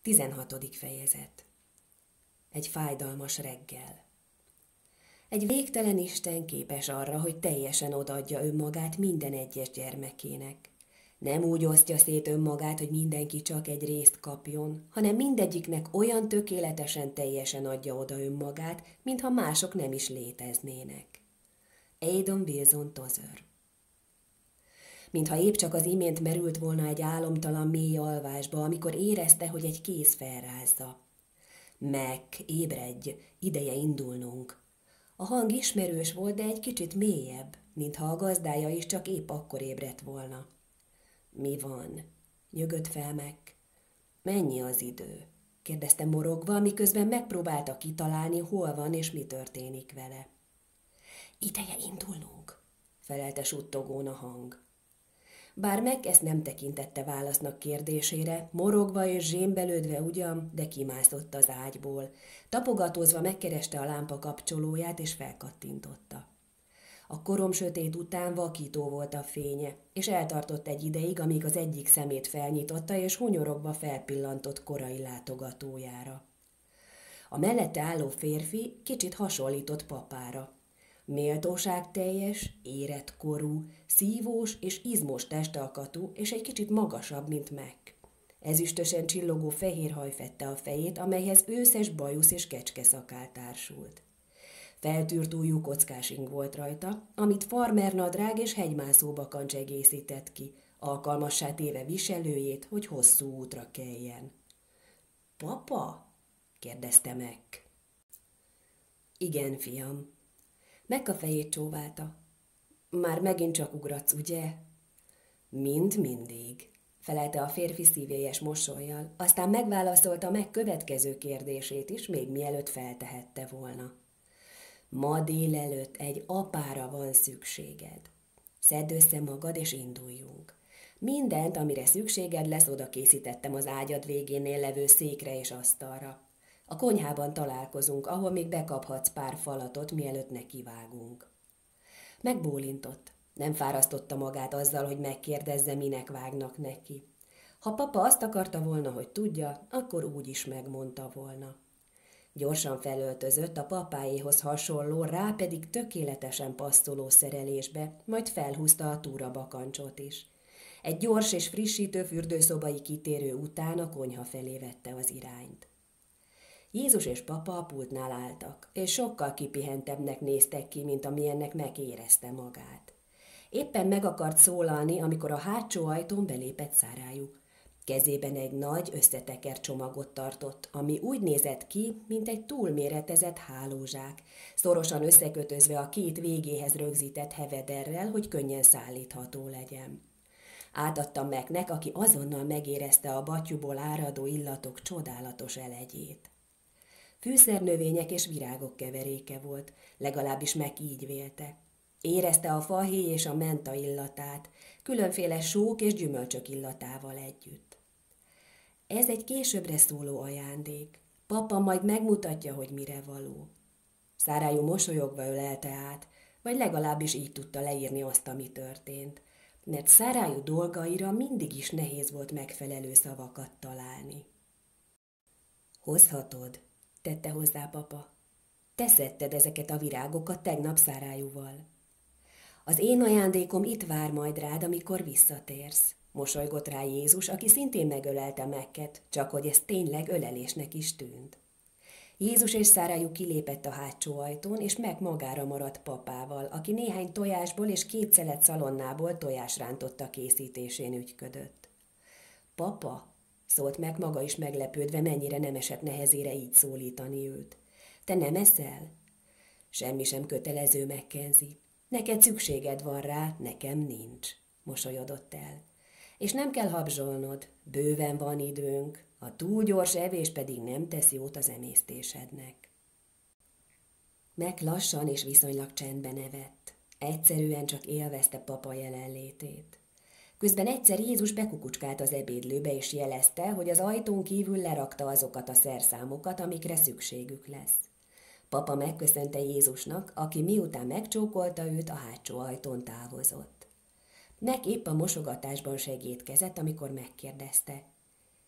16. fejezet. Egy fájdalmas reggel. Egy végtelen Isten képes arra, hogy teljesen odaadja önmagát minden egyes gyermekének. Nem úgy osztja szét önmagát, hogy mindenki csak egy részt kapjon, hanem mindegyiknek olyan tökéletesen teljesen adja oda önmagát, mintha mások nem is léteznének. Adon Wilson Tozer. Mintha épp csak az imént merült volna egy álomtalan mély alvásba, amikor érezte, hogy egy kéz felrázza. Mac, ébredj, ideje indulnunk. A hang ismerős volt, de egy kicsit mélyebb, mintha a gazdája is csak épp akkor ébredt volna. Mi van? Nyögött fel Mac. Mennyi az idő? Kérdezte morogva, miközben megpróbálta kitalálni, hol van és mi történik vele. Ideje indulnunk, felelte suttogón a hang. Bár Mac ezt nem tekintette válasznak kérdésére, morogva és zsémbelődve ugyan, de kimászott az ágyból. Tapogatózva megkereste a lámpa kapcsolóját és felkattintotta. A koromsötét után vakító volt a fénye, és eltartott egy ideig, amíg az egyik szemét felnyitotta és hunyorogva felpillantott korai látogatójára. A mellette álló férfi kicsit hasonlított papára. Méltóságteljes, érett korú, szívós és izmos testalkatú, és egy kicsit magasabb, mint Mac. Ezüstösen csillogó fehér haj fedte a fejét, amelyhez őszes bajusz és kecskeszakál társult. Feltűrt ujjú kockás ing volt rajta, amit farmernadrág és hegymászó bakancs egészített ki, alkalmassá téve viselőjét, hogy hosszú útra keljen. – Papa? – kérdezte Mac. – Igen, fiam. Mac a fejét csóválta. Már megint csak ugratsz, ugye? Mind mindig, felelte a férfi szívélyes mosollyal, aztán megválaszolta Mac következő kérdését is, még mielőtt feltehette volna. Ma délelőtt egy apára van szükséged. Szedd össze magad és induljunk. Mindent, amire szükséged lesz, oda készítettem az ágyad végénél levő székre és asztalra. A konyhában találkozunk, ahol még bekaphatsz pár falatot, mielőtt nekivágunk. Megbólintott. Nem fárasztotta magát azzal, hogy megkérdezze, minek vágnak neki. Ha papa azt akarta volna, hogy tudja, akkor úgy is megmondta volna. Gyorsan felöltözött a papáéhoz hasonló, rá pedig tökéletesen passzoló szerelésbe, majd felhúzta a túrabakancsot is. Egy gyors és frissítő fürdőszobai kitérő után a konyha felé vette az irányt. Jézus és papa a pultnál álltak, és sokkal kipihentebbnek néztek ki, mint amilyennek megérezte magát. Éppen meg akart szólalni, amikor a hátsó ajtón belépett Szárájuk. Kezében egy nagy, összetekert csomagot tartott, ami úgy nézett ki, mint egy túlméretezett hálózsák, szorosan összekötözve a két végéhez rögzített hevederrel, hogy könnyen szállítható legyen. Átadta Macnek, aki azonnal megérezte a batyúból áradó illatok csodálatos elegyét. Fűszernövények és virágok keveréke volt, legalábbis Mac így vélte. Érezte a fahéj és a menta illatát, különféle sók és gyümölcsök illatával együtt. Ez egy későbbre szóló ajándék. Papa majd megmutatja, hogy mire való. Szárájú mosolyogva ölelte át, vagy legalábbis így tudta leírni azt, ami történt, mert Szárájú dolgaira mindig is nehéz volt megfelelő szavakat találni. Hozhatod, tette hozzá papa. Te szedted ezeket a virágokat tegnap Szárájúval. Az én ajándékom itt vár majd rád, amikor visszatérsz, mosolygott rá Jézus, aki szintén megölelte Macet, csak hogy ez tényleg ölelésnek is tűnt. Jézus és Szárájú kilépett a hátsó ajtón, és Mac magára maradt papával, aki néhány tojásból és 2 szelet szalonnából tojásrántotta készítésén ügyködött. Papa, szólt Mac maga is meglepődve, mennyire nem esett nehezére így szólítani őt. Te nem eszel? Semmi sem kötelező, Mackenzie. Neked szükséged van rá, nekem nincs, mosolyodott el. És nem kell habzsolnod, bőven van időnk, a túl gyors evés pedig nem tesz jót az emésztésednek. Mac lassan és viszonylag csendben evett. Egyszerűen csak élvezte papa jelenlétét. Közben egyszer Jézus bekukucskált az ebédlőbe és jelezte, hogy az ajtón kívül lerakta azokat a szerszámokat, amikre szükségük lesz. Papa megköszönte Jézusnak, aki miután megcsókolta őt, a hátsó ajtón távozott. Mac épp a mosogatásban segédkezett, amikor megkérdezte.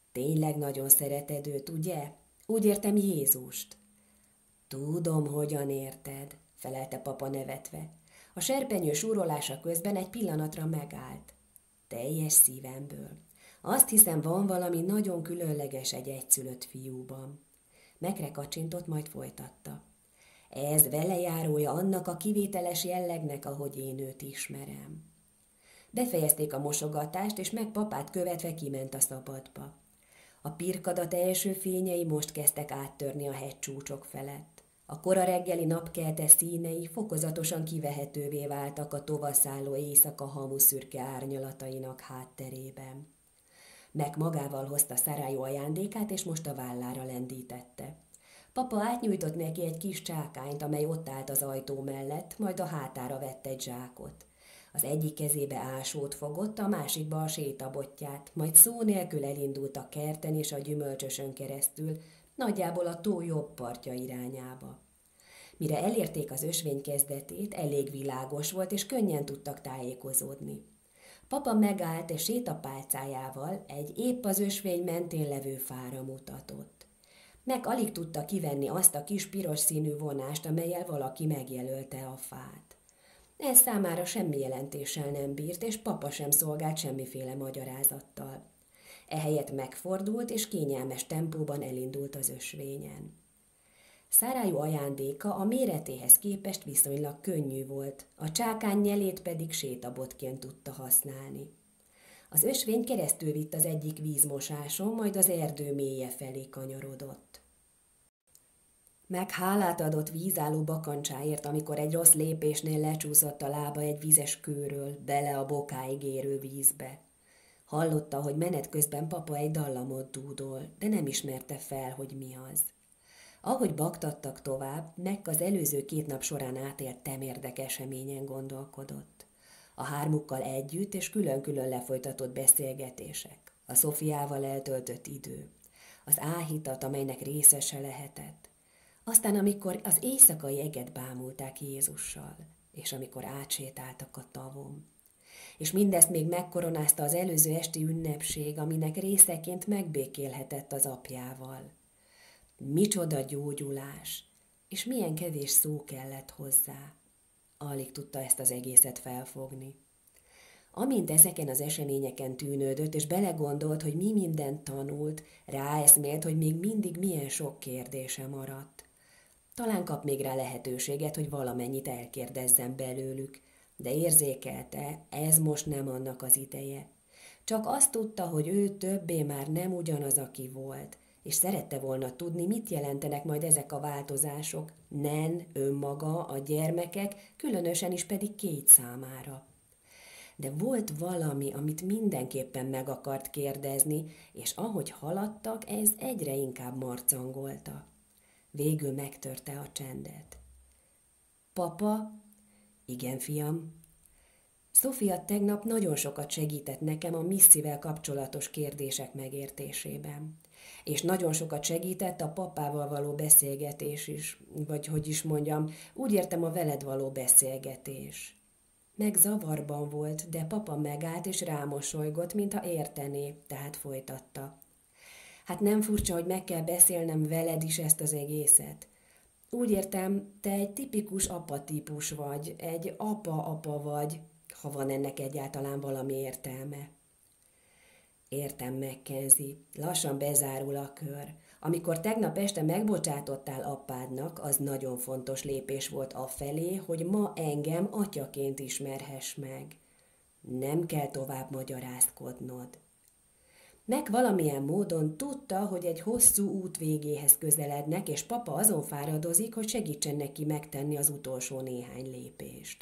Tényleg nagyon szereted őt, ugye? Úgy értem Jézust. Tudom, hogyan érted, felelte papa nevetve. A serpenyő súrolása közben egy pillanatra megállt. Teljes szívemből. Azt hiszem, van valami nagyon különleges egy egyszülött fiúban. Megrekacsintott, majd folytatta. Ez velejárója annak a kivételes jellegnek, ahogy én őt ismerem. Befejezték a mosogatást, és meg papát követve kiment a szabadba. A pirkadat első fényei most kezdtek áttörni a hegycsúcsok felett. A kora reggeli napkelte színei fokozatosan kivehetővé váltak a tovaszálló éjszaka hamuszürke árnyalatainak hátterében. Meg magával hozta Szárájú ajándékát, és most a vállára lendítette. Papa átnyújtott neki egy kis csákányt, amely ott állt az ajtó mellett, majd a hátára vett egy zsákot. Az egyik kezébe ásót fogott, a másikba a sétabotját, majd szó nélkül elindult a kerten és a gyümölcsösön keresztül, nagyjából a tó jobb partja irányába. Mire elérték az ösvény kezdetét, elég világos volt, és könnyen tudtak tájékozódni. Papa megállt, és sétapálcájával egy épp az ösvény mentén levő fára mutatott. Meg alig tudta kivenni azt a kis piros színű vonást, amellyel valaki megjelölte a fát. Ez számára semmi jelentéssel nem bírt, és papa sem szolgált semmiféle magyarázattal. Ehelyett megfordult, és kényelmes tempóban elindult az ösvényen. Szárájú ajándéka a méretéhez képest viszonylag könnyű volt, a csákány nyelét pedig sétabotként tudta használni. Az ösvény keresztül vitt az egyik vízmosáson, majd az erdő mélye felé kanyarodott. Meg hálát adott vízálló bakancsáért, amikor egy rossz lépésnél lecsúszott a lába egy vizes kőről, bele a bokáig érő vízbe. Hallotta, hogy menet közben papa egy dallamot dúdol, de nem ismerte fel, hogy mi az. Ahogy baktattak tovább, Meg az előző 2 nap során átélt temérdek eseményen gondolkodott. A hármukkal együtt és külön-külön lefolytatott beszélgetések, a Szofiával eltöltött idő, az áhítat, amelynek részese lehetett. Aztán, amikor az éjszakai eget bámulták Jézussal, és amikor átsétáltak a tavon. És mindezt még megkoronázta az előző esti ünnepség, aminek részeként megbékélhetett az apjával. Micsoda gyógyulás, és milyen kevés szó kellett hozzá. Alig tudta ezt az egészet felfogni. Amint ezeken az eseményeken tűnődött, és belegondolt, hogy mi mindent tanult, ráeszmélt, hogy még mindig milyen sok kérdése maradt. Talán kap még rá lehetőséget, hogy valamennyit elkérdezzen belőlük, de érzékelte, ez most nem annak az ideje. Csak azt tudta, hogy ő többé már nem ugyanaz, aki volt, és szerette volna tudni, mit jelentenek majd ezek a változások, Nen, önmaga, a gyermekek, különösen is pedig Kate számára. De volt valami, amit mindenképpen meg akart kérdezni, és ahogy haladtak, ez egyre inkább marcangolta. Végül megtörte a csendet. Papa? Igen, fiam. Sofia tegnap nagyon sokat segített nekem a misszivel kapcsolatos kérdések megértésében. És nagyon sokat segített a papával való beszélgetés is, vagy hogy is mondjam, úgy értem a veled való beszélgetés. Meg zavarban volt, de papa megállt és rámosolygott, mintha értené, tehát folytatta. Hát nem furcsa, hogy meg kell beszélnem veled is ezt az egészet. Úgy értem, te egy tipikus apa-típus vagy, egy apa-apa vagy, ha van ennek egyáltalán valami értelme. Értem, Mackenzie, lassan bezárul a kör. Amikor tegnap este megbocsátottál apádnak, az nagyon fontos lépés volt afelé, hogy ma engem atyaként ismerhess meg. Nem kell tovább magyarázkodnod. Meg valamilyen módon tudta, hogy egy hosszú út végéhez közelednek, és papa azon fáradozik, hogy segítsen neki megtenni az utolsó néhány lépést.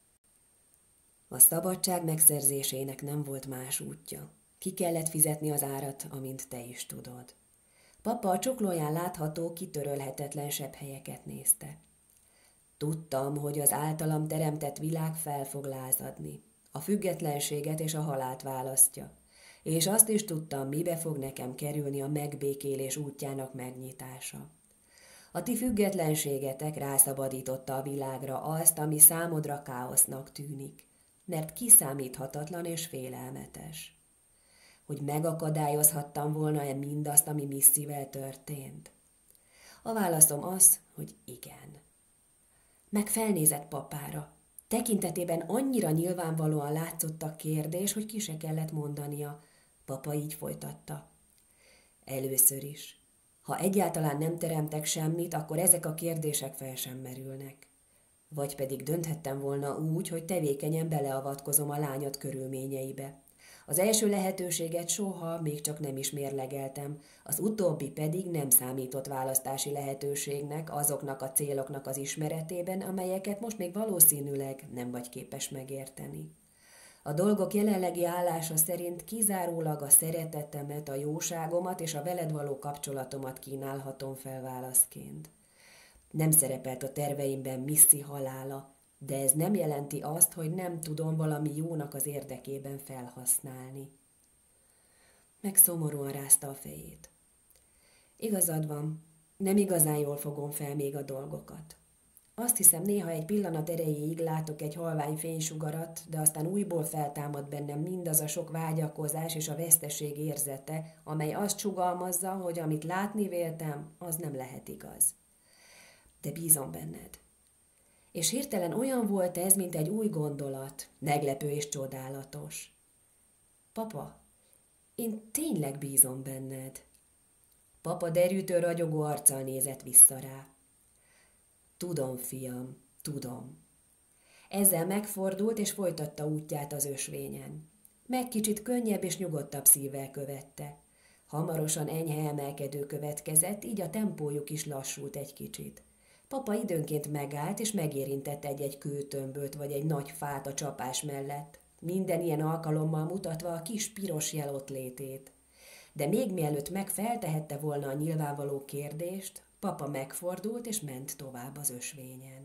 A szabadság megszerzésének nem volt más útja. Ki kellett fizetni az árat, amint te is tudod. Papa a csuklóján látható, kitörölhetetlen sebhelyeket nézte. Tudtam, hogy az általam teremtett világ fel fog lázadni. A függetlenséget és a halált választja. És azt is tudtam, mibe fog nekem kerülni a megbékélés útjának megnyitása. A ti függetlenségetek rászabadította a világra azt, ami számodra káosznak tűnik, mert kiszámíthatatlan és félelmetes. hogy megakadályozhattam volna-e mindazt, ami Misszivel történt? A válaszom az, hogy igen. Meg felnézett papára. Tekintetében annyira nyilvánvalóan látszott a kérdés, hogy ki se kellett mondania. Papa így folytatta. Először is. Ha egyáltalán nem teremtek semmit, akkor ezek a kérdések fel sem merülnek. Vagy pedig dönthettem volna úgy, hogy tevékenyen beleavatkozom a lányod körülményeibe. Az első lehetőséget soha még csak nem is mérlegeltem, az utóbbi pedig nem számított választási lehetőségnek azoknak a céloknak az ismeretében, amelyeket most még valószínűleg nem vagy képes megérteni. A dolgok jelenlegi állása szerint kizárólag a szeretetemet, a jóságomat és a veled való kapcsolatomat kínálhatom fel válaszként. Nem szerepelt a terveimben Missy halála, de ez nem jelenti azt, hogy nem tudom valami jónak az érdekében felhasználni. Meg szomorúan rázta a fejét. Igazad van, nem igazán jól fogom fel még a dolgokat. Azt hiszem, néha egy pillanat erejéig látok egy halvány fénysugarat, de aztán újból feltámad bennem mindaz a sok vágyakozás és a veszteség érzete, amely azt sugallmazza, hogy amit látni véltem, az nem lehet igaz. De bízom benned. És hirtelen olyan volt ez, mint egy új gondolat, meglepő és csodálatos. Papa, én tényleg bízom benned. Papa derűtő ragyogó arccal nézett vissza rá. Tudom, fiam, tudom. Ezzel megfordult és folytatta útját az ösvényen. Meg kicsit könnyebb és nyugodtabb szívvel követte. Hamarosan enyhe emelkedő következett, így a tempójuk is lassult egy kicsit. Papa időnként megállt és megérintett egy-egy kőtömböt vagy egy nagy fát a csapás mellett, minden ilyen alkalommal mutatva a kis piros jel ott létét. De még mielőtt megfeltehette volna a nyilvánvaló kérdést, papa megfordult és ment tovább az ösvényen.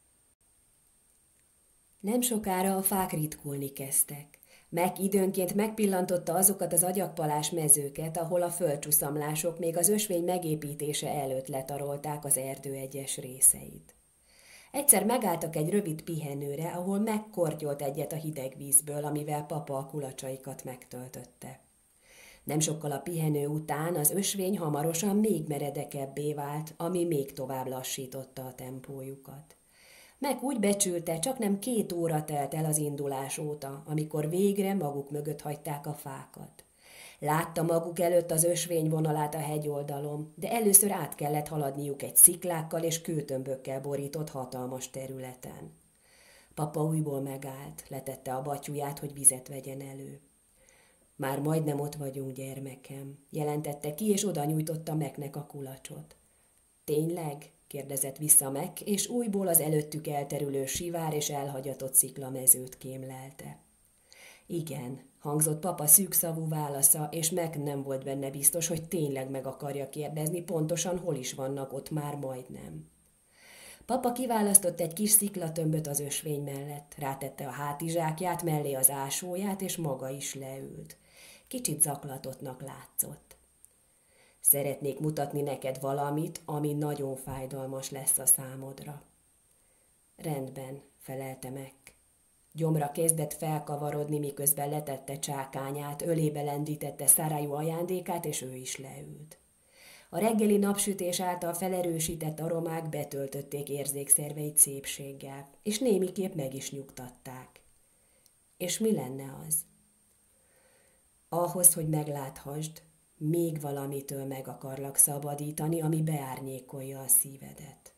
Nem sokára a fák ritkulni kezdtek. Meg időnként megpillantotta azokat az agyagpalás mezőket, ahol a földcsuszamlások még az ösvény megépítése előtt letarolták az erdő egyes részeit. Egyszer megálltak egy rövid pihenőre, ahol megkortyolt egyet a hideg vízből, amivel papa a kulacsaikat megtöltötte. Nem sokkal a pihenő után az ösvény hamarosan még meredekebbé vált, ami még tovább lassította a tempójukat. Meg úgy becsülte, csaknem 2 óra telt el az indulás óta, amikor végre maguk mögött hagyták a fákat. Látta maguk előtt az ösvény vonalát a hegyoldalon, de először át kellett haladniuk egy sziklákkal és kőtömbökkel borított hatalmas területen. Papa újból megállt, letette a batyuját, hogy vizet vegyen elő. Már majdnem ott vagyunk, gyermekem, jelentette ki, és oda nyújtotta Macnek a kulacsot. Tényleg? Kérdezett vissza Mac, és újból az előttük elterülő sivár és elhagyatott sziklamezőt kémlelte. Igen, hangzott papa szűkszavú válasza, és Mac nem volt benne biztos, hogy tényleg meg akarja kérdezni, pontosan hol is vannak ott már majdnem. Papa kiválasztott egy kis sziklatömböt az ösvény mellett, rátette a hátizsákját, mellé az ásóját, és maga is leült. Kicsit zaklatottnak látszott. Szeretnék mutatni neked valamit, ami nagyon fájdalmas lesz a számodra. Rendben, felelte meg. Gyomra kezdett felkavarodni, miközben letette csákányát, ölébe lendítette Szárájú ajándékát, és ő is leült. A reggeli napsütés által felerősített aromák betöltötték érzékszerveit szépséggel, és némiképp meg is nyugtatták. És mi lenne az? Ahhoz, hogy megláthasd, még valamitől meg akarlak szabadítani, ami beárnyékolja a szívedet.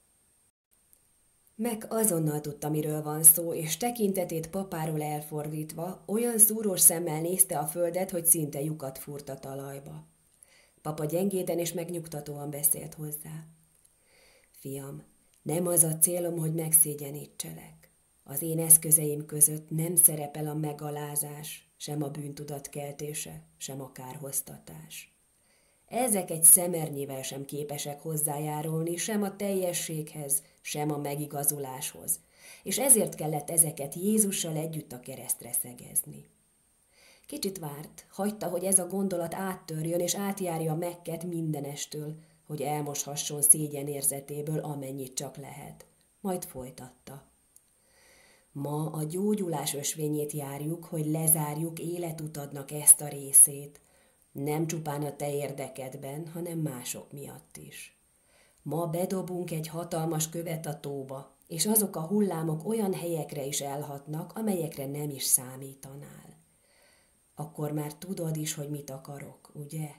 Meg azonnal tudta, miről van szó, és tekintetét papáról elfordítva olyan szúrós szemmel nézte a földet, hogy szinte lyukat fúrt a talajba. Papa gyengéden és megnyugtatóan beszélt hozzá. Fiam, nem az a célom, hogy megszégyenítselek. Az én eszközeim között nem szerepel a megalázás, sem a bűntudat keltése, sem a kárhoztatás. Ezek egy szemernyivel sem képesek hozzájárulni sem a teljességhez, sem a megigazuláshoz, és ezért kellett ezeket Jézussal együtt a keresztre szegezni. Kicsit várt, hagyta, hogy ez a gondolat áttörjön és átjárja Macket mindenestől, hogy elmoshasson szégyenérzetéből amennyit csak lehet. Majd folytatta. Ma a gyógyulás ösvényét járjuk, hogy lezárjuk életutadnak ezt a részét, Nem csupán a te érdekedben, hanem mások miatt is. Ma bedobunk egy hatalmas követ a tóba, és azok a hullámok olyan helyekre is elhatnak, amelyekre nem is számítanál. Akkor már tudod is, hogy mit akarok, ugye?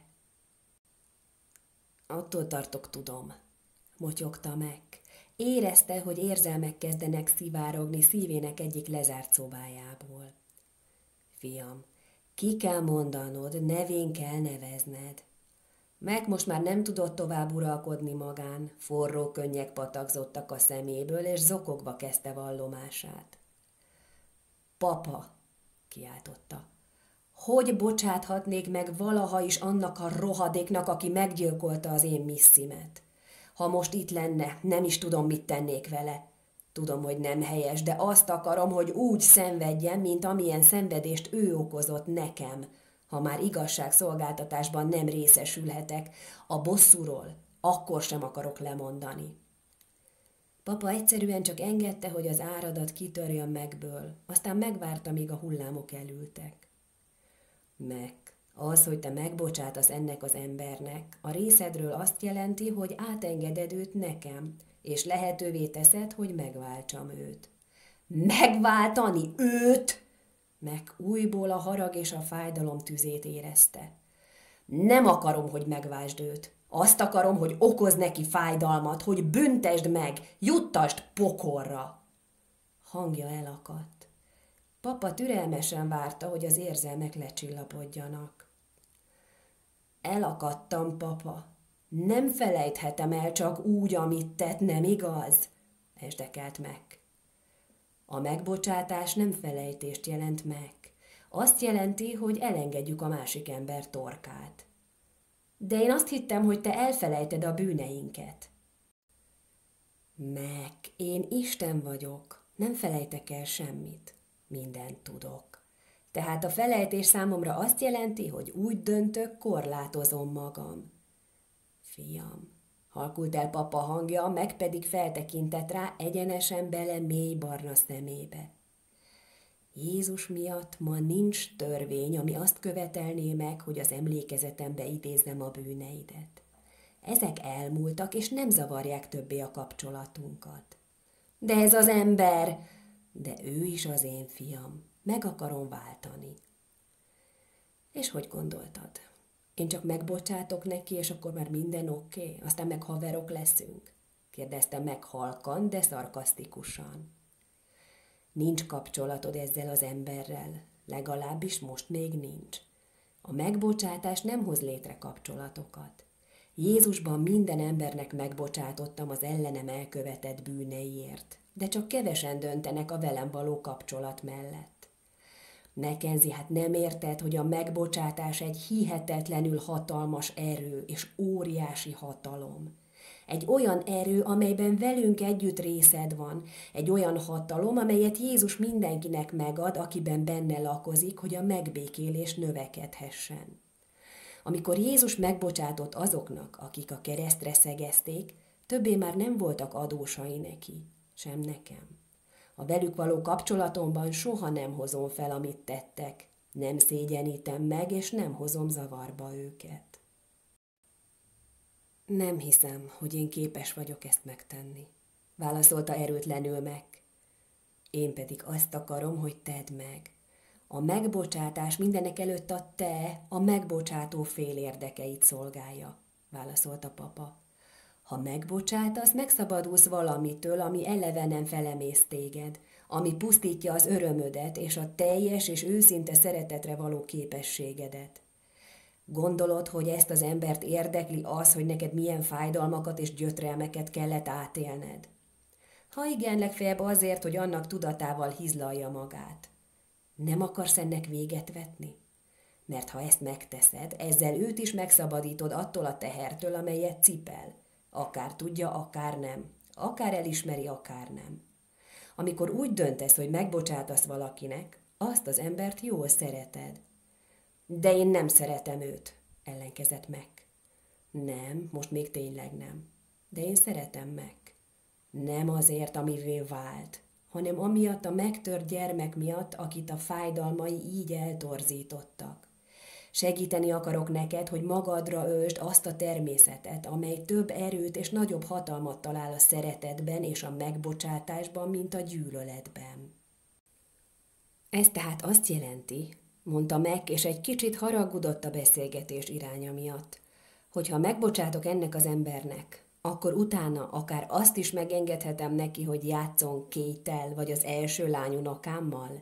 Attól tartok, tudom, motyogta meg. Érezte, hogy érzelmek kezdenek szivárogni szívének egyik lezárt szobájából. Fiam, ki kell mondanod, nevén kell nevezned. Meg most már nem tudott tovább uralkodni magán, forró könnyek patakzottak a szeméből, és zokogva kezdte vallomását. Papa, kiáltotta, hogy bocsáthatnék meg valaha is annak a rohadéknak, aki meggyilkolta az én misszimet? Ha most itt lenne, nem is tudom, mit tennék vele. Tudom, hogy nem helyes, de azt akarom, hogy úgy szenvedjen, mint amilyen szenvedést ő okozott nekem, ha már igazságszolgáltatásban nem részesülhetek. A bosszúról akkor sem akarok lemondani. Papa egyszerűen csak engedte, hogy az áradat kitörjön megből, aztán megvárta, míg a hullámok elültek. Meg az, hogy te megbocsátasz ennek az embernek, a részedről azt jelenti, hogy átengeded őt nekem, és lehetővé teszed, hogy megváltsam őt. Megváltani őt? Meg újból a harag és a fájdalom tüzét érezte. Nem akarom, hogy megváltsd őt. Azt akarom, hogy okozd neki fájdalmat, hogy büntesd meg, juttasd pokolra. Hangja elakadt. Papa türelmesen várta, hogy az érzelmek lecsillapodjanak. Elakadtam, papa. Nem felejthetem el csak úgy, amit tett, nem igaz? Esdekelt meg. A megbocsátás nem felejtést jelent meg. Azt jelenti, hogy elengedjük a másik ember torkát. De én azt hittem, hogy te elfelejted a bűneinket. Meg, én Isten vagyok, nem felejtek el semmit. Mindent tudok. Tehát a felejtés számomra azt jelenti, hogy úgy döntök, korlátozom magam. Fiam, halkult el papa hangja, meg pedig feltekintett rá egyenesen bele mély barna szemébe. Jézus miatt ma nincs törvény, ami azt követelné meg, hogy az emlékezetembe idézzem a bűneidet. Ezek elmúltak, és nem zavarják többé a kapcsolatunkat. De ez az ember, de ő is az én fiam, meg akarom váltani. És hogy gondoltad? Én csak megbocsátok neki, és akkor már minden oké? Aztán meg haverok leszünk? Kérdezte meg halkan, de szarkasztikusan. Nincs kapcsolatod ezzel az emberrel, legalábbis most még nincs. A megbocsátás nem hoz létre kapcsolatokat. Jézusban minden embernek megbocsátottam az ellenem elkövetett bűneiért, de csak kevesen döntenek a velem való kapcsolat mellett. Mackenzie, hát nem érted, hogy a megbocsátás egy hihetetlenül hatalmas erő és óriási hatalom. Egy olyan erő, amelyben velünk együtt részed van, egy olyan hatalom, amelyet Jézus mindenkinek megad, akiben benne lakozik, hogy a megbékélés növekedhessen. Amikor Jézus megbocsátott azoknak, akik a keresztre szegezték, többé már nem voltak adósai neki, sem nekem. A velük való kapcsolatomban soha nem hozom fel, amit tettek, nem szégyenítem meg, és nem hozom zavarba őket. Nem hiszem, hogy én képes vagyok ezt megtenni, válaszolta erőtlenül meg. Én pedig azt akarom, hogy tedd meg. A megbocsátás mindenek előtt a megbocsátó fél érdekeit szolgálja, válaszolta papa. Ha megbocsátasz, megszabadulsz valamitől, ami eleve nem felemész téged, ami pusztítja az örömödet és a teljes és őszinte szeretetre való képességedet. Gondolod, hogy ezt az embert érdekli az, hogy neked milyen fájdalmakat és gyötrelmeket kellett átélned? Ha igen, legfeljebb azért, hogy annak tudatával hizlalja magát. Nem akarsz ennek véget vetni? Mert ha ezt megteszed, ezzel őt is megszabadítod attól a tehertől, amelyet cipel. Akár tudja, akár nem. Akár elismeri, akár nem. Amikor úgy döntesz, hogy megbocsátasz valakinek, azt az embert jól szereted. De én nem szeretem őt, ellenkezett meg. Nem, most még tényleg nem. De én szeretem meg. Nem azért, amivé vált, hanem amiatt a megtört gyermek miatt, akit a fájdalmai így eltorzítottak. Segíteni akarok neked, hogy magadra öltsd azt a természetet, amely több erőt és nagyobb hatalmat talál a szeretetben és a megbocsátásban, mint a gyűlöletben. Ez tehát azt jelenti, mondta Mac, és egy kicsit haragudott a beszélgetés iránya miatt, hogy ha megbocsátok ennek az embernek, akkor utána akár azt is megengedhetem neki, hogy játszon Kate-tel vagy az első lányunokámmal?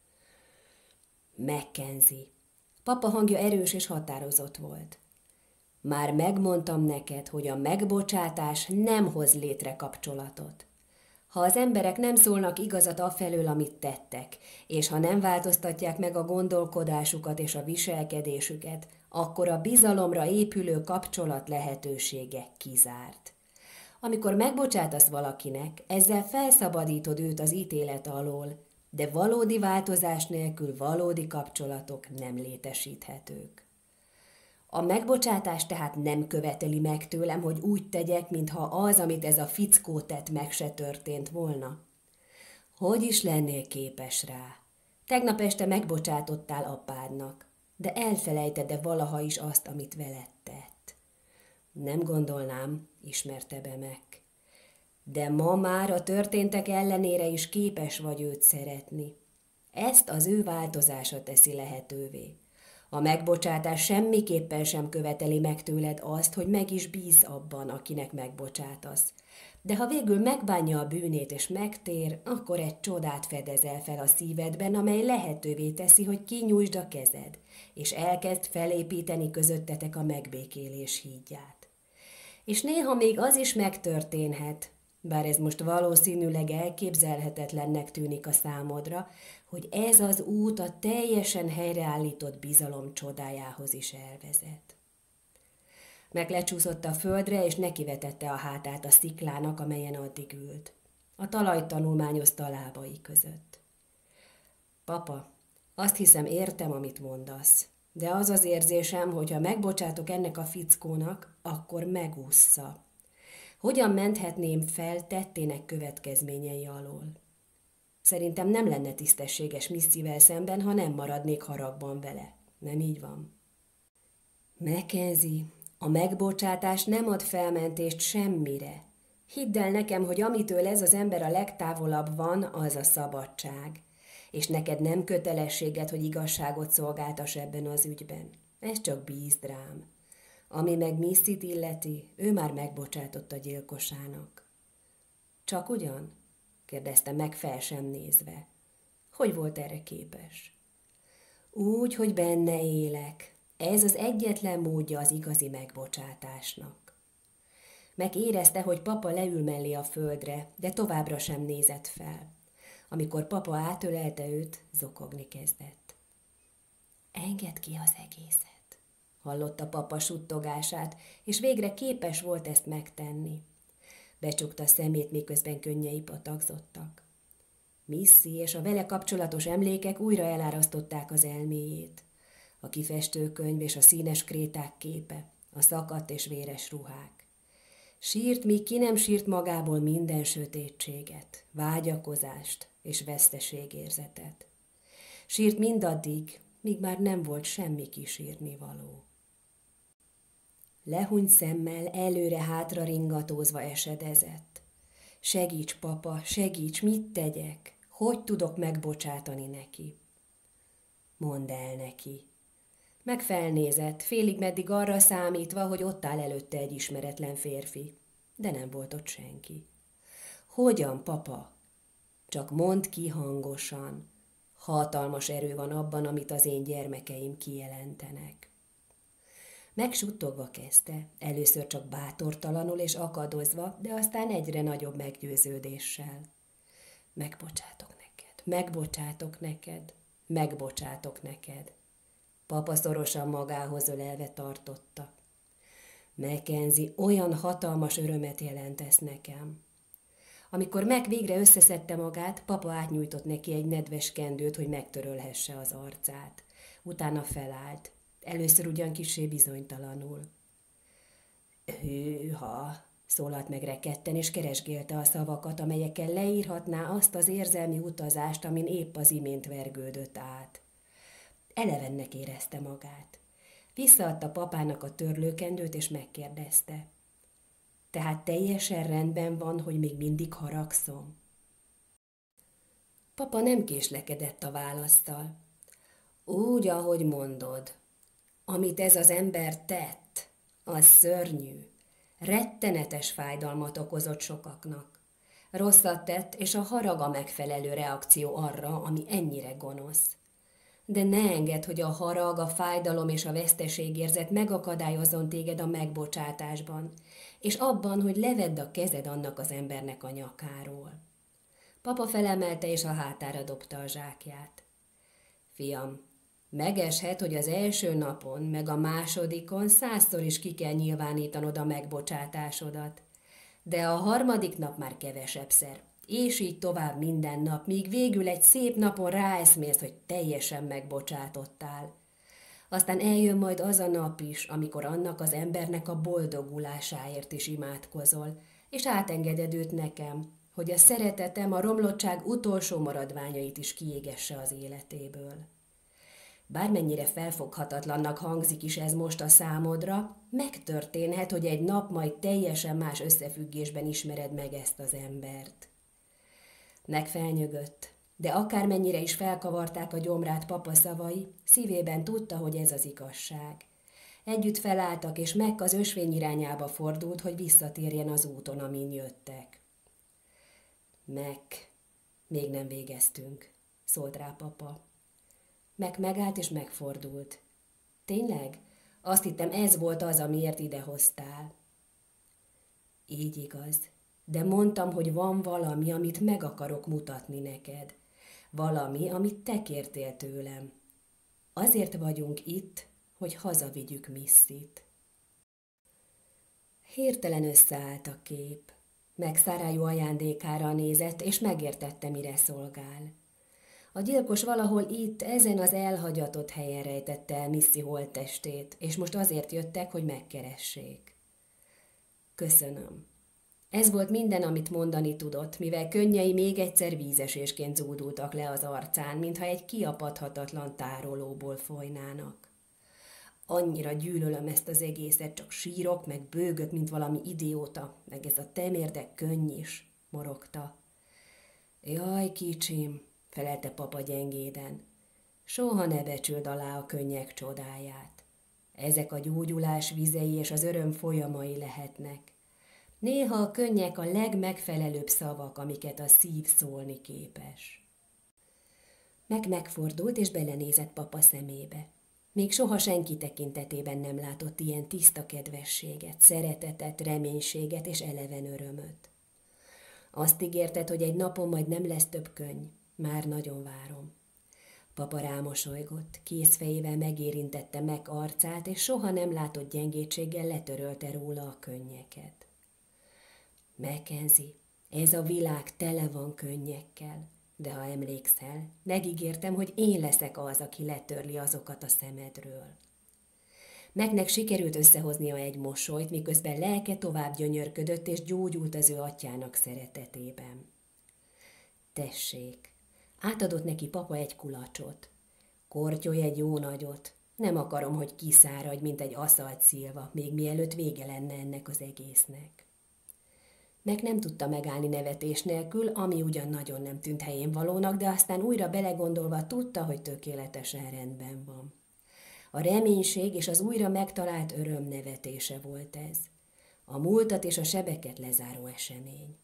Mackenzie. Papa hangja erős és határozott volt. Már megmondtam neked, hogy a megbocsátás nem hoz létre kapcsolatot. Ha az emberek nem szólnak igazat afelől, amit tettek, és ha nem változtatják meg a gondolkodásukat és a viselkedésüket, akkor a bizalomra épülő kapcsolat lehetősége kizárt. Amikor megbocsátasz valakinek, ezzel felszabadítod őt az ítélet alól, de valódi változás nélkül valódi kapcsolatok nem létesíthetők. A megbocsátás tehát nem követeli meg tőlem, hogy úgy tegyek, mintha az, amit ez a fickó tett, meg se történt volna. Hogy is lennél képes rá? Tegnap este megbocsátottál apádnak, de elfelejted-e valaha is azt, amit veled tett? Nem gondolnám, ismerte be meg. De ma már a történtek ellenére is képes vagy őt szeretni. Ezt az ő változása teszi lehetővé. A megbocsátás semmiképpen sem követeli meg tőled azt, hogy meg is bízz abban, akinek megbocsátasz. De ha végül megbánja a bűnét és megtér, akkor egy csodát fedezel fel a szívedben, amely lehetővé teszi, hogy kinyújtsd a kezed, és elkezd felépíteni közöttetek a megbékélés hídját. És néha még az is megtörténhet, bár ez most valószínűleg elképzelhetetlennek tűnik a számodra, hogy ez az út a teljesen helyreállított bizalom csodájához is elvezet. Meglecsúszott a földre, és nekivetette a hátát a sziklának, amelyen addig ült. A talajt tanulmányozta a lábai között. Papa, azt hiszem értem, amit mondasz, de az az érzésem, hogy ha megbocsátok ennek a fickónak, akkor megússza. Hogyan menthetném fel tettének következményei alól? Szerintem nem lenne tisztességes Missivel szemben, ha nem maradnék haragban vele. Nem így van? Mackenzie, a megbocsátás nem ad felmentést semmire. Hidd el nekem, hogy amitől ez az ember a legtávolabb van, az a szabadság. És neked nem kötelességed, hogy igazságot szolgáltass ebben az ügyben. Ez csak bízd rám. Ami meg Missit illeti, ő már megbocsátott a gyilkosának. Csak ugyan? Kérdezte meg fel sem nézve. Hogy volt erre képes? Úgy, hogy benne élek. Ez az egyetlen módja az igazi megbocsátásnak. Megérezte, hogy papa leül mellé a földre, de továbbra sem nézett fel. Amikor papa átölelte őt, zokogni kezdett. Engedd ki az egészet. Hallotta papa suttogását, és végre képes volt ezt megtenni. Becsukta szemét, miközben könnyei patakzottak. Missy és a vele kapcsolatos emlékek újra elárasztották az elméjét. A kifestőkönyv és a színes kréták képe, a szakadt és véres ruhák. Sírt, míg ki nem sírt magából minden sötétséget, vágyakozást és veszteségérzetet. Sírt mindaddig, míg már nem volt semmi kisírnivaló. Lehúnyt szemmel előre-hátra ringatózva esedezett. Segíts, papa, segíts, mit tegyek? Hogy tudok megbocsátani neki? Mondd el neki. Meg felnézett, félig meddig arra számítva, hogy ott áll előtte egy ismeretlen férfi, de nem volt ott senki. Hogyan, papa? Csak mondd ki hangosan. Hatalmas erő van abban, amit az én gyermekeim kijelentenek. Megsuttogva kezdte, először csak bátortalanul és akadozva, de aztán egyre nagyobb meggyőződéssel. Megbocsátok neked, megbocsátok neked, megbocsátok neked. Papa szorosan magához ölelve tartotta. Mackenzie, olyan hatalmas örömet jelentesz nekem. Amikor Mac végre összeszedte magát, papa átnyújtott neki egy nedves kendőt, hogy megtörölhesse az arcát. Utána felállt. Először ugyan kissé bizonytalanul. Hűha, szólalt meg rekedten, és keresgélte a szavakat, amelyekkel leírhatná azt az érzelmi utazást, amin épp az imént vergődött át. Elevennek érezte magát. Visszaadta papának a törlőkendőt, és megkérdezte. Tehát teljesen rendben van, hogy még mindig haragszom? Papa nem késlekedett a válaszsal. Úgy, ahogy mondod. Amit ez az ember tett, az szörnyű. Rettenetes fájdalmat okozott sokaknak. Rosszat tett, és a harag a megfelelő reakció arra, ami ennyire gonosz. De ne engedd, hogy a harag, a fájdalom és a veszteségérzet megakadályozzon téged a megbocsátásban, és abban, hogy levedd a kezed annak az embernek a nyakáról. Papa felemelte, és a hátára dobta a zsákját. Fiam, megeshet, hogy az első napon, meg a másodikon 100-szor is ki kell nyilvánítanod a megbocsátásodat. De a harmadik nap már kevesebbszer, és így tovább minden nap, míg végül egy szép napon ráeszmélsz, hogy teljesen megbocsátottál. Aztán eljön majd az a nap is, amikor annak az embernek a boldogulásáért is imádkozol, és átengeded őt nekem, hogy a szeretetem a romlottság utolsó maradványait is kiégesse az életéből. Bármennyire felfoghatatlannak hangzik is ez most a számodra, megtörténhet, hogy egy nap majd teljesen más összefüggésben ismered meg ezt az embert. Megfelnyögött, de akármennyire is felkavarták a gyomrát papa szavai, szívében tudta, hogy ez az igazság. Együtt felálltak, és Meg az ösvény irányába fordult, hogy visszatérjen az úton, amin jöttek. Meg, még nem végeztünk, szólt rá papa. Meg megállt és megfordult. Tényleg? Azt hittem, ez volt az, amiért idehoztál. Így igaz, de mondtam, hogy van valami, amit meg akarok mutatni neked. Valami, amit te kértél tőlem. Azért vagyunk itt, hogy hazavigyük Missit. Hirtelen összeállt a kép. Meg Szárájú ajándékára nézett, és megértette, mire szolgál. A gyilkos valahol itt, ezen az elhagyatott helyen rejtette el Missy holttestét, és most azért jöttek, hogy megkeressék. Köszönöm. Ez volt minden, amit mondani tudott, mivel könnyei még egyszer vízesésként zúdultak le az arcán, mintha egy kiapadhatatlan tárolóból folynának. Annyira gyűlölöm ezt az egészet, csak sírok, meg bőgök, mint valami idióta, meg ez a temérdek könny is, morogta. Jaj, kicsim, felelte papa gyengéden. Soha ne becsüld alá a könnyek csodáját. Ezek a gyógyulás vizei és az öröm folyamai lehetnek. Néha a könnyek a legmegfelelőbb szavak, amiket a szív szólni képes. Megfordult és belenézett papa szemébe. Még soha senki tekintetében nem látott ilyen tiszta kedvességet, szeretetet, reménységet és eleven örömöt. Azt ígérted, hogy egy napon majd nem lesz több könny. Már nagyon várom. Papa rámosolygott, kézfejével megérintette Meg arcát, és soha nem látott gyengétséggel letörölte róla a könnyeket. Mackenzie, ez a világ tele van könnyekkel, de ha emlékszel, megígértem, hogy én leszek az, aki letörli azokat a szemedről. Megnek sikerült összehoznia egy mosolyt, miközben lelke tovább gyönyörködött, és gyógyult az ő atyának szeretetében. Tessék, átadott neki papa egy kulacsot. Kortyolj egy jó nagyot. Nem akarom, hogy kiszáradj, mint egy aszalt szilva, még mielőtt vége lenne ennek az egésznek. Meg nem tudta megállni nevetés nélkül, ami ugyan nagyon nem tűnt helyén valónak, de aztán újra belegondolva tudta, hogy tökéletesen rendben van. A reménység és az újra megtalált öröm nevetése volt ez. A múltat és a sebeket lezáró esemény.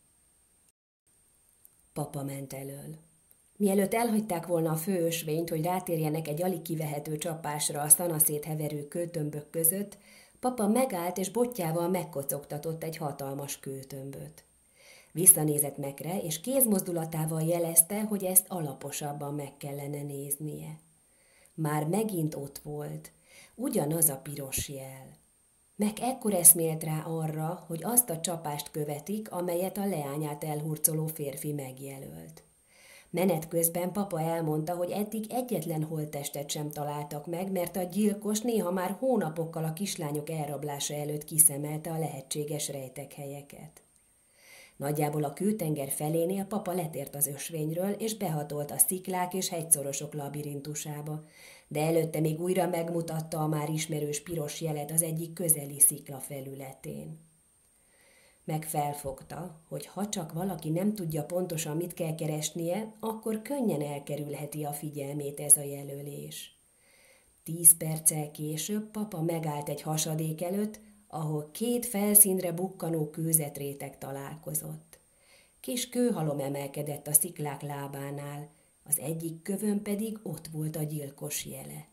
Papa ment elől. Mielőtt elhagyták volna a főösvényt, hogy rátérjenek egy alig kivehető csapásra a szanaszét heverő kőtömbök között, papa megállt és botjával megkocogtatott egy hatalmas kőtömböt. Visszanézett Megre, és kézmozdulatával jelezte, hogy ezt alaposabban meg kellene néznie. Már megint ott volt, ugyanaz a piros jel. Meg ekkor eszmélt rá arra, hogy azt a csapást követik, amelyet a leányát elhurcoló férfi megjelölt. Menet közben papa elmondta, hogy eddig egyetlen holttestet sem találtak meg, mert a gyilkos néha már hónapokkal a kislányok elrablása előtt kiszemelte a lehetséges rejtekhelyeket. Nagyjából a kőtenger felénél papa letért az ösvényről, és behatolt a sziklák és hegyszorosok labirintusába, de előtte még újra megmutatta a már ismerős piros jelet az egyik közeli szikla felületén. Meg felfogta, hogy ha csak valaki nem tudja pontosan, mit kell keresnie, akkor könnyen elkerülheti a figyelmét ez a jelölés. 10 perccel később papa megállt egy hasadék előtt, ahol 2 felszínre bukkanó kőzetréteg találkozott. Kis kőhalom emelkedett a sziklák lábánál, az egyik kövön pedig ott volt a gyilkos jele.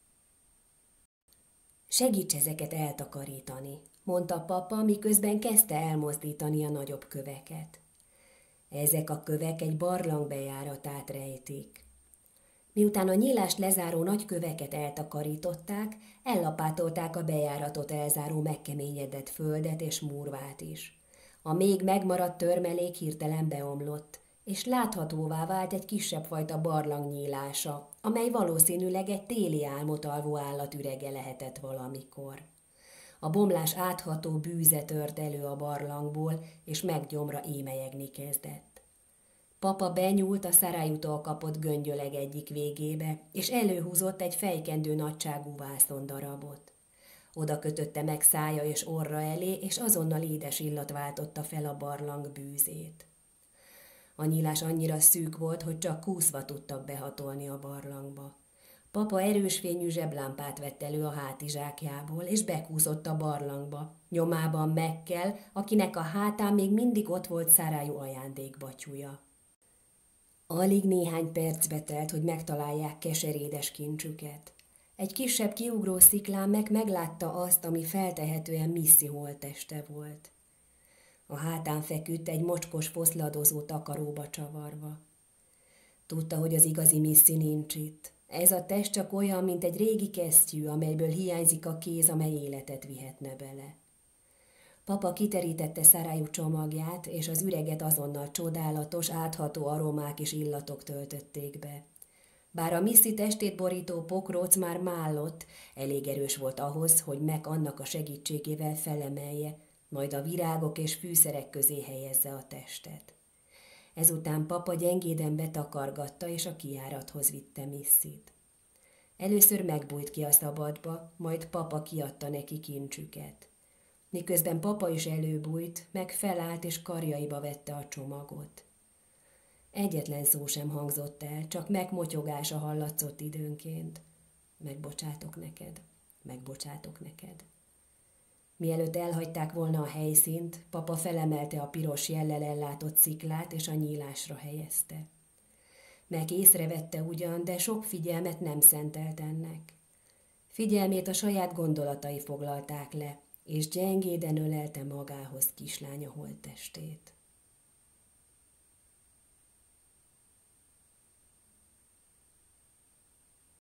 Segíts ezeket eltakarítani, mondta papa, miközben kezdte elmozdítani a nagyobb köveket. Ezek a kövek egy barlang bejáratát rejtik. Miután a nyílást lezáró nagy köveket eltakarították, ellapátolták a bejáratot elzáró megkeményedett földet és murvát is. A még megmaradt törmelék hirtelen beomlott, és láthatóvá vált egy kisebb fajta barlang nyílása, amely valószínűleg egy téli álmot alvó állat ürege lehetett valamikor. A bomlás átható bűze tört elő a barlangból, és meggyomra émelyegni kezdett. Papa benyúlt a Sarajútól kapott göngyöleg egyik végébe, és előhúzott egy fejkendő nagyságú vászondarabot. Oda kötötte meg szája és orra elé, és azonnal édes illat váltotta fel a barlang bűzét. A nyílás annyira szűk volt, hogy csak kúszva tudtak behatolni a barlangba. Papa erős fényű zseblámpát vett elő a hátizsákjából, és bekúszott a barlangba. Nyomában Megkel, akinek a hátán még mindig ott volt Sarajú ajándékbatyúja. Alig néhány percbe telt, hogy megtalálják keserédes kincsüket. Egy kisebb kiugró sziklán meglátta azt, ami feltehetően Missy holtteste volt. A hátán feküdt egy mocskos foszladozó takaróba csavarva. Tudta, hogy az igazi Missy nincs itt. Ez a test csak olyan, mint egy régi kesztyű, amelyből hiányzik a kéz, amely életet vihetne bele. Papa kiterítette Sarajú csomagját, és az üreget azonnal csodálatos, átható aromák és illatok töltötték be. Bár a Missy testét borító pokróc már mállott, elég erős volt ahhoz, hogy Meg annak a segítségével felemelje, majd a virágok és fűszerek közé helyezze a testet. Ezután papa gyengéden betakargatta, és a kijárathoz vitte Missyt. Először megbújt ki a szabadba, majd papa kiadta neki kincsüket. Miközben papa is előbújt, Meg felállt és karjaiba vette a csomagot. Egyetlen szó sem hangzott el, csak megmotyogása hallatszott időnként. Megbocsátok neked, megbocsátok neked. Mielőtt elhagyták volna a helyszínt, papa felemelte a piros jellel ellátott sziklát, és a nyílásra helyezte. Meg észrevette ugyan, de sok figyelmet nem szentelt ennek. Figyelmét a saját gondolatai foglalták le, és gyengéden ölelte magához kislánya holttestét.